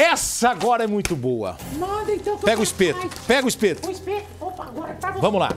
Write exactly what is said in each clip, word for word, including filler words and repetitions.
Essa agora é muito boa. Manda, então. Pega o espeto, pega o espeto. O espeto. Opa, agora tá você. Vamos lá.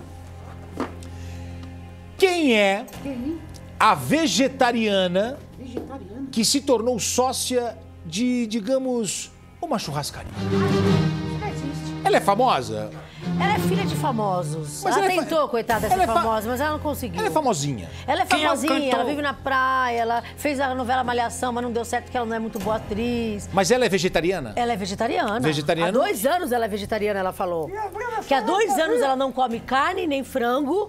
Quem é a vegetariana, Vegetariano? que se tornou sócia de, digamos, uma churrascaria? Não existe. Ela é famosa? Ela é filha de famosos. Mas ela, ela é fa- tentou, coitada, de ela ser é fa- famosa, mas ela não conseguiu. Ela é famosinha. Ela é Quem é o famosinha, cantor? ela vive na praia, ela fez a novela Malhação, mas não deu certo porque ela não é muito boa atriz. Mas ela é vegetariana? Ela é vegetariana. Vegetariana? Há dois anos ela é vegetariana, ela falou. Que há dois anos ela não come carne, nem frango.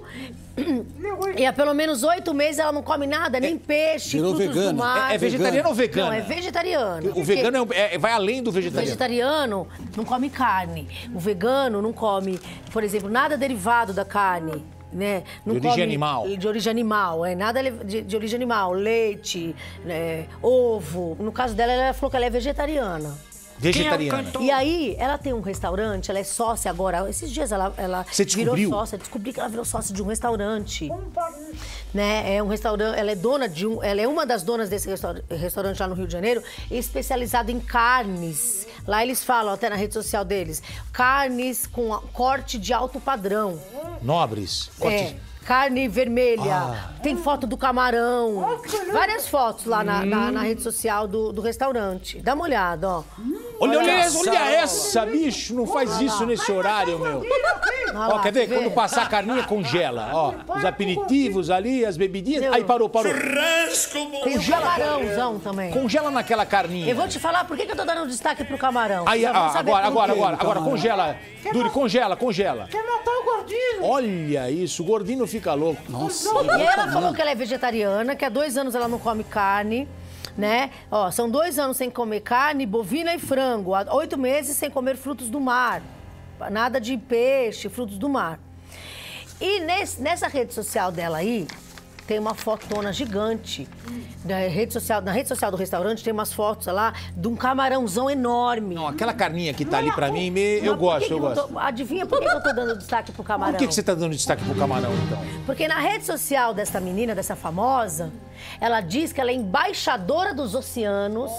E há pelo menos oito meses ela não come nada, nem peixe, virou frutos vegana. do mar. É, é vegetariana ou vegana? Não, é vegetariano. O Porque vegano é um- é- vai além do o vegetariano. vegetariano não come carne. O vegano não come, por exemplo, nada derivado da carne. Né? Não De origem come- animal. De origem animal, é nada de, de origem animal. Leite, né, ovo. No caso dela, ela falou que ela é vegetariana. Vegetariana. E aí, ela tem um restaurante, ela é sócia agora. Esses dias ela, ela Você virou descobriu? sócia. Descobri que ela virou sócia de um restaurante. Né? É um restaurante, ela é dona de um. Ela é uma das donas desse restaur- restaurante lá no Rio de Janeiro, especializado em carnes. Lá eles falam, até na rede social deles, carnes com a- corte de alto padrão. Nobres. É, Corte- carne vermelha, Ah. tem foto do camarão, várias fotos lá na, na- na rede social do, do restaurante. Dá uma olhada, ó. Olha, olha, essa, Olha olha essa, bicho. Não faz isso nesse horário, meu. Olha Ó, lá, quer ver? vê? Quando passar a carninha, congela. Ó, os aperitivos ali, as bebidinhas. Deu. Aí parou, parou. Tem o camarãozão também. Congela naquela carninha. Eu vou te falar por que, que eu tô dando destaque pro camarão. Aí, Vocês já vão ah, saber agora, por agora, quê. agora, agora, camarão. congela. Duri, congela, congela. Quer matar o gordinho? Olha isso, o gordinho fica louco. Nossa. E aí ela falou que ela é vegetariana, que há dois anos ela não come carne, né? Ó, são dois anos sem comer carne, bovina e frango. Há oito meses sem comer frutos do mar. Nada de peixe, frutos do mar. E nesse- nessa rede social dela aí, tem uma fotona gigante. Na rede social, na rede social do restaurante tem umas fotos lá de um camarãozão enorme. Não, aquela carninha que tá ali pra mim, me- eu Mas por que gosto, que eu eu gosto. tô- adivinha por que que eu tô dando destaque pro camarão? Por que, que você tá dando destaque pro camarão, então? Porque na rede social dessa menina, dessa famosa, ela diz que ela é embaixadora dos oceanos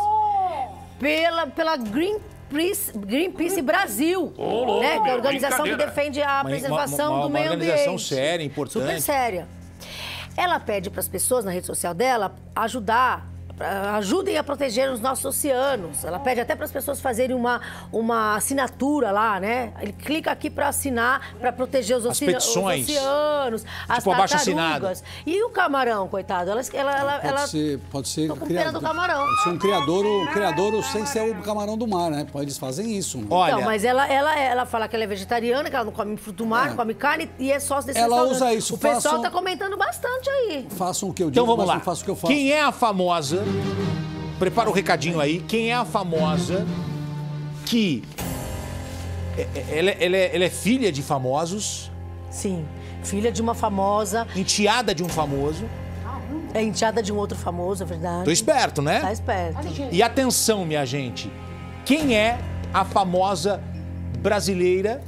pela, pela Greenpeace, Greenpeace Brasil, né? Que é a organização que defende a Uma- preservação uma- uma- do meio uma ambiente. organização séria, importante. Super séria. Ela pede para as pessoas na rede social dela ajudar, pra- ajudem a proteger os nossos oceanos. Ela pede até para as pessoas fazerem uma, uma assinatura lá, né? Ele clica aqui para assinar, para proteger os, As oce- petições. os oceanos, as Tipo, abaixo-assinado. tartarugas. E o camarão, coitado? Ela, ela, ela, Pode ela- ser, pode ser Tô com pena do camarão. Pode ser um criador, um criador sem ser o camarão do mar, né? Eles fazem isso. né? Olha, Não, mas ela, ela, ela fala que ela é vegetariana, que ela não come fruto do mar, É. não come carne e é sócia desse Ela restaurante. usa isso, O pessoal façam- tá comentando bastante aí. Façam o que eu digo, então vamos mas lá. não façam o que eu faço. Quem é a famosa? Prepara o recadinho aí. Quem é a famosa que é- é- ela, é- ela é, ela é filha de famosos, Sim, filha de uma famosa, enteada de um famoso. é enteada de um outro famoso, é verdade. Tô esperto, né? Tá esperto. E atenção, minha gente. Quem é a famosa brasileira?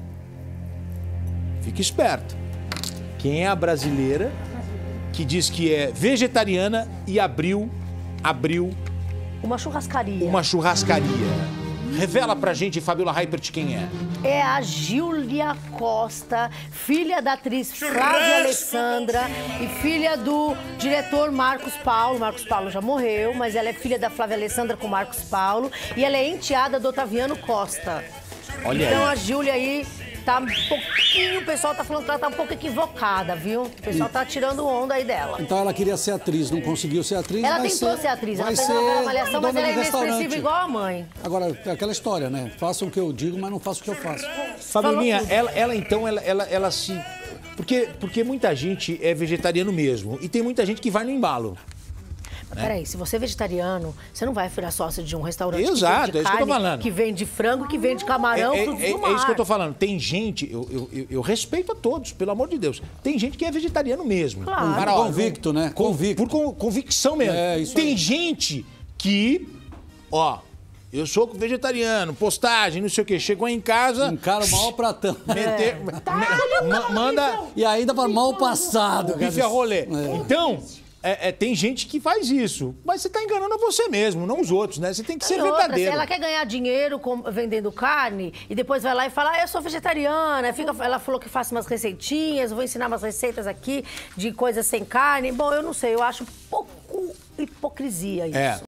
Fique esperto. Quem é a brasileira que diz que é vegetariana e abriu, abriu Uma churrascaria. uma churrascaria? Revela pra gente, Fabiola Hypert, quem é. É a Júlia Costa, filha da atriz Flávia Alessandra e filha do diretor Marcos Paulo. Marcos Paulo já morreu, mas ela é filha da Flávia Alessandra com Marcos Paulo e ela é enteada do Otaviano Costa. Olha Então aí. a Júlia aí tá um pouquinho, o pessoal tá falando que ela tá um pouco equivocada, viu? O pessoal tá tirando onda aí dela. Então ela queria ser atriz, não conseguiu ser atriz. Ela vai tentou ser, ser atriz, ela vai fez uma ser Malhação, mas dona ela é de inexpressiva restaurante. igual a mãe. Agora, é aquela história, né? Façam o que eu digo, mas não façam o que eu faço. Fabiolinha, tudo. ela, ela então, ela, ela, ela se... Porque, porque muita gente é vegetariano mesmo. E tem muita gente que vai no embalo. Mas peraí, se você é vegetariano, você não vai virar sócio de um restaurante Exato, que vende é isso que eu tô carne, falando. que vende frango, que vende camarão, é, é, frutos é, do mar. é isso que eu tô falando. Tem gente, eu, eu, eu, eu respeito a todos, pelo amor de Deus. Tem gente que é vegetariano mesmo. Claro. Cara, ó, Convicto, né? con- Convicto. Por con- convicção mesmo. É, isso Tem aí. gente que, ó, eu sou vegetariano, postagem, não sei o quê. Chegou em casa, Encara o maior pratão. meter, me- ma- manda E ainda para mal passado. bife a rolê. É. Então, É, é, tem gente que faz isso, mas você tá enganando você mesmo, não os outros, né? Você tem que ser E outra, verdadeiro. se ela quer ganhar dinheiro com- vendendo carne e depois vai lá e fala, ah, eu sou vegetariana, fica, ela falou que faço umas receitinhas, vou ensinar umas receitas aqui de coisas sem carne. Bom, eu não sei, eu acho pouco hipocrisia isso. É.